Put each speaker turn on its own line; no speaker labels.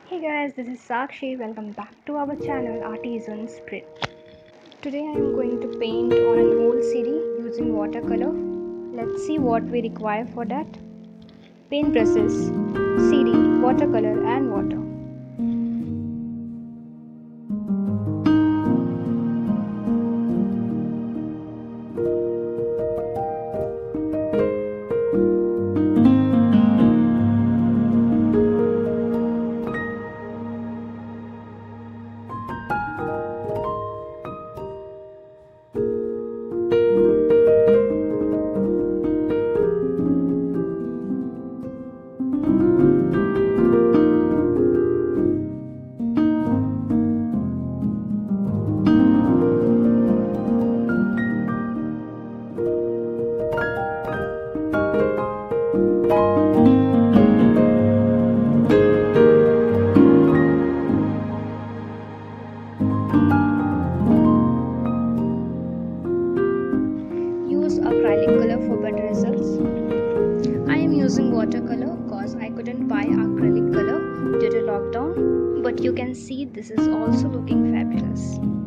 Hey guys, this is Sakshi. Welcome back to our channel Artisan Spirit. Today I am going to paint on an old CD using watercolor. Let's see what we require for that. Paint brushes, CD, watercolor and water. Use acrylic color for better results. I am using watercolor cause I couldn't buy acrylic color due to lockdown, but you can see this is also looking fabulous.